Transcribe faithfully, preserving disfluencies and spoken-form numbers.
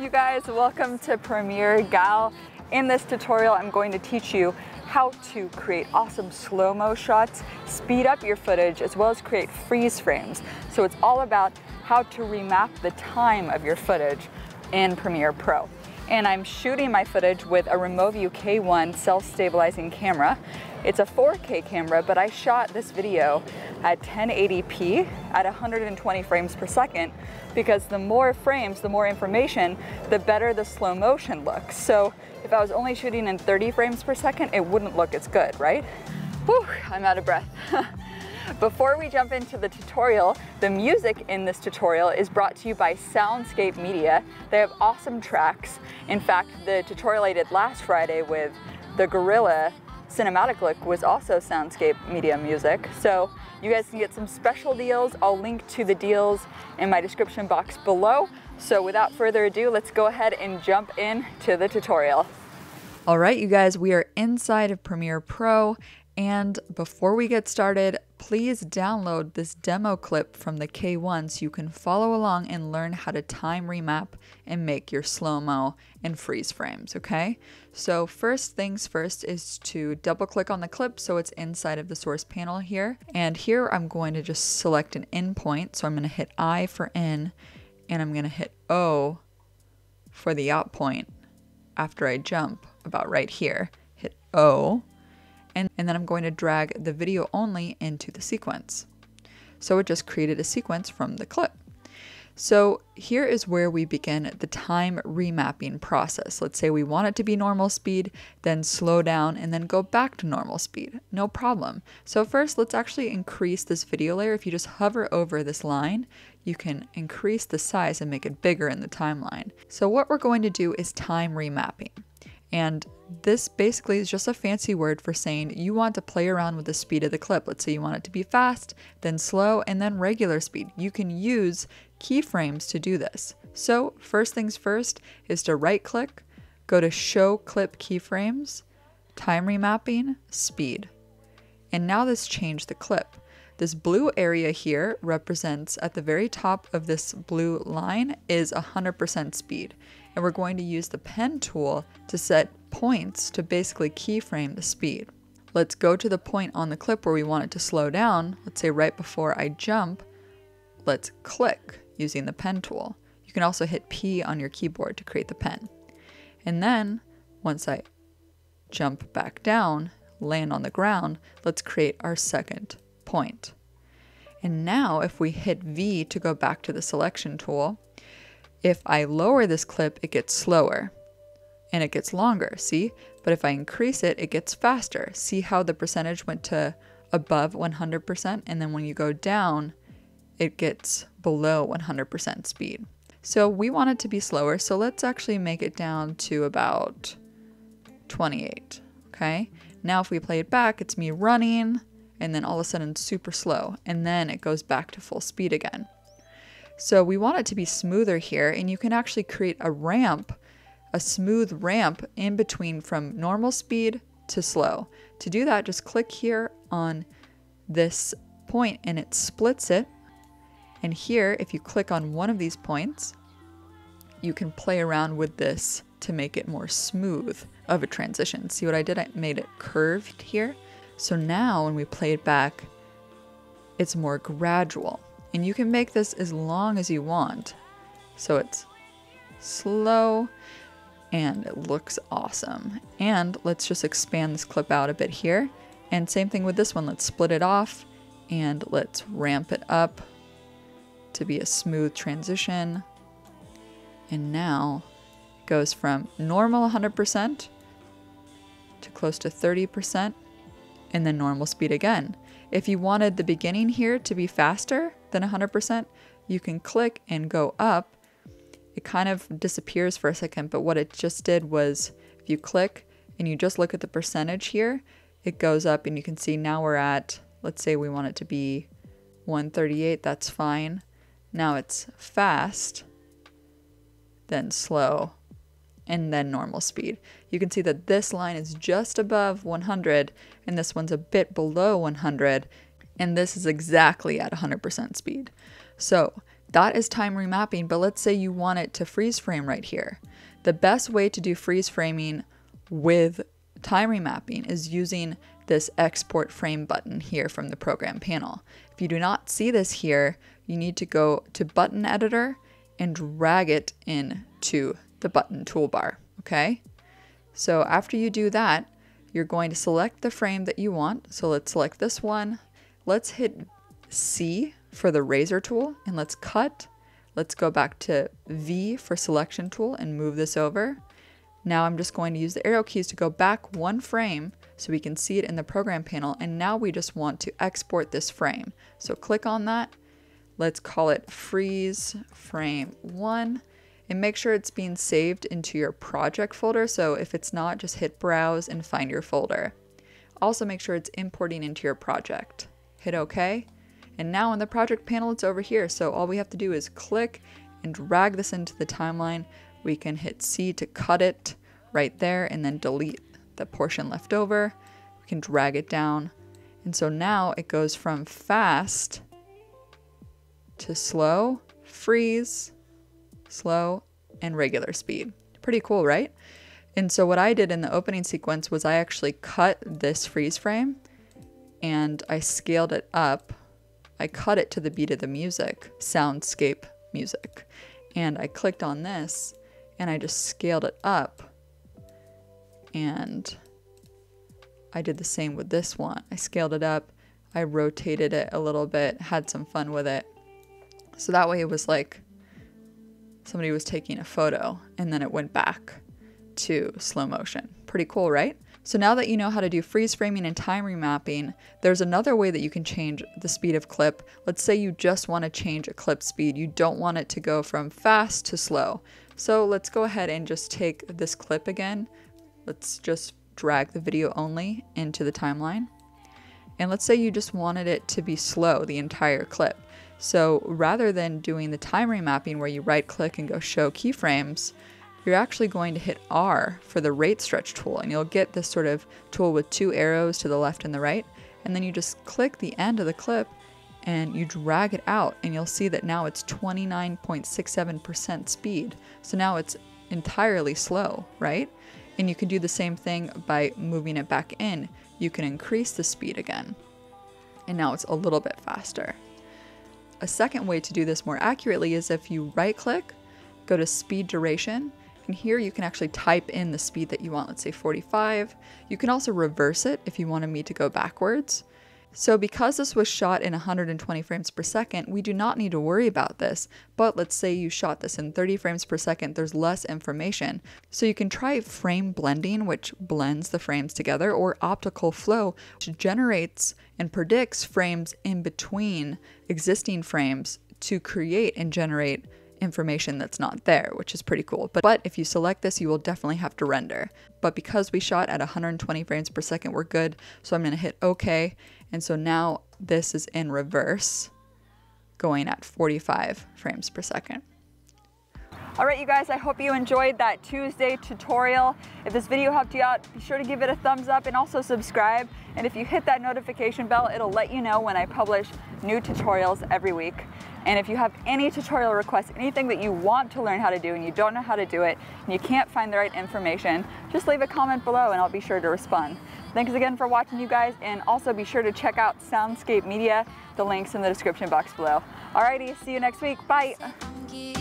you guys, welcome to Premiere Gal. In this tutorial I'm going to teach you how to create awesome slow-mo shots, speed up your footage, as well as create freeze frames. So it's all about how to remap the time of your footage in Premiere Pro. And I'm shooting my footage with a Remoview K one self-stabilizing camera. It's a four K camera, but I shot this video at ten eighty p at one hundred twenty frames per second because the more frames, the more information, the better the slow motion looks. So if I was only shooting in thirty frames per second, it wouldn't look as good, right? Whew, I'm out of breath. Before we jump into the tutorial, the music in this tutorial is brought to you by Soundscape Media. They have awesome tracks. In fact, the tutorial I did last Friday with the Gorilla cinematic look was also Soundscape Media music. So you guys can get some special deals. I'll link to the deals in my description box below. So without further ado, let's go ahead and jump into the tutorial. All right, you guys, we are inside of Premiere Pro. And before we get started, please download this demo clip from the K one so you can follow along and learn how to time remap and make your slow-mo and freeze frames, okay? So first things first is to double click on the clip so it's inside of the source panel here. And here I'm going to just select an in point. So I'm going to hit I for in and I'm going to hit O for the out point after I jump about right here. Hit O. And, and then I'm going to drag the video only into the sequence. So it just created a sequence from the clip. So here is where we begin the time remapping process. Let's say we want it to be normal speed, then slow down, and then go back to normal speed. No problem. So first, let's actually increase this video layer. If you just hover over this line, you can increase the size and make it bigger in the timeline. So what we're going to do is time remapping. And this basically is just a fancy word for saying you want to play around with the speed of the clip. Let's say you want it to be fast, then slow, and then regular speed. You can use keyframes to do this. So first things first is to right click, go to Show Clip Keyframes, Time Remapping, Speed. And now this changed the clip. This blue area here represents at the very top of this blue line is one hundred percent speed. And we're going to use the pen tool to set points to basically keyframe the speed. Let's go to the point on the clip where we want it to slow down. Let's say right before I jump, let's click using the pen tool. You can also hit P on your keyboard to create the pen. And then once I jump back down, land on the ground, let's create our second point. And now if we hit V to go back to the selection tool, if I lower this clip, it gets slower and it gets longer, see? But if I increase it, it gets faster. See how the percentage went to above one hundred percent, and then when you go down, it gets below one hundred percent speed. So we want it to be slower, so let's actually make it down to about twenty-eight, okay? Now if we play it back, it's me running, and then all of a sudden super slow, and then it goes back to full speed again. So we want it to be smoother here, and you can actually create a ramp, a smooth ramp in between from normal speed to slow. To do that, just click here on this point and it splits it. And here, if you click on one of these points, you can play around with this to make it more smooth of a transition. See what I did? I made it curved here. So now when we play it back, it's more gradual. And you can make this as long as you want. So it's slow and it looks awesome. And let's just expand this clip out a bit here. And same thing with this one. Let's split it off and let's ramp it up to be a smooth transition. And now it goes from normal one hundred percent to close to thirty percent and then normal speed again. If you wanted the beginning here to be faster than one hundred percent, you can click and go up. It kind of disappears for a second, but what it just did was if you click and you just look at the percentage here, it goes up and you can see now we're at, let's say we want it to be one thirty-eight, that's fine. Now it's fast, then slow, and then normal speed. You can see that this line is just above one hundred and this one's a bit below one hundred, and this is exactly at one hundred percent speed. So That is time remapping, but let's say you want it to freeze frame right here. The best way to do freeze framing with time remapping is using this export frame button here from the program panel. If you do not see this here, you need to go to button editor and drag it into the button toolbar, okay? So after you do that, you're going to select the frame that you want. So let's select this one. Let's hit C for the razor tool and let's cut. Let's go back to V for selection tool and move this over. Now I'm just going to use the arrow keys to go back one frame so we can see it in the program panel. And now we just want to export this frame. So click on that. Let's call it freeze frame one and make sure it's being saved into your project folder. So if it's not, just hit browse and find your folder. Also make sure it's importing into your project. Hit OK. And now in the project panel, it's over here. So all we have to do is click and drag this into the timeline. We can hit C to cut it right there and then delete the portion left over. We can drag it down. And so now it goes from fast to slow, freeze, slow, and regular speed. Pretty cool, right? And so what I did in the opening sequence was I actually cut this freeze frame and I scaled it up. I cut it to the beat of the music, Soundscape music. And I clicked on this and I just scaled it up. And I did the same with this one. I scaled it up, I rotated it a little bit, had some fun with it. So that way it was like somebody was taking a photo and then it went back to slow motion. Pretty cool, right? So now that you know how to do freeze framing and time remapping, there's another way that you can change the speed of clip. Let's say you just want to change a clip speed. You don't want it to go from fast to slow. So let's go ahead and just take this clip again. Let's just drag the video only into the timeline. And let's say you just wanted it to be slow, the entire clip. So rather than doing the time remapping where you right click and go show keyframes, you're actually going to hit R for the rate stretch tool, and you'll get this sort of tool with two arrows to the left and the right, and then you just click the end of the clip and you drag it out and you'll see that now it's twenty-nine point six seven percent speed. So now it's entirely slow, right? And you can do the same thing by moving it back in. You can increase the speed again, and now it's a little bit faster. A second way to do this more accurately is if you right click, go to speed duration, and here you can actually type in the speed that you want, let's say forty-five. You can also reverse it if you wanted me to go backwards. So because this was shot in one hundred twenty frames per second, we do not need to worry about this. But let's say you shot this in thirty frames per second, there's less information. So you can try frame blending, which blends the frames together, or optical flow, which generates and predicts frames in between existing frames to create and generate information that's not there, which is pretty cool. But, but if you select this, you will definitely have to render. But because we shot at one hundred twenty frames per second, we're good. So I'm going to hit OK. And so now this is in reverse, going at forty-five frames per second. All right, you guys, I hope you enjoyed that Tuesday tutorial. If this video helped you out, be sure to give it a thumbs up and also subscribe. And if you hit that notification bell, it'll let you know when I publish new tutorials every week. And if you have any tutorial requests, anything that you want to learn how to do and you don't know how to do it, and you can't find the right information, just leave a comment below and I'll be sure to respond. Thanks again for watching, you guys, and also be sure to check out Soundscape Media. The link's in the description box below. Alrighty, see you next week. Bye.